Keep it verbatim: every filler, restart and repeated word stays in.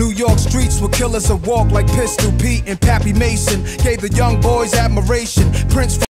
New York streets where killers a walk like Pistol Pete and Pappy Mason. Gave the young boys admiration. Prince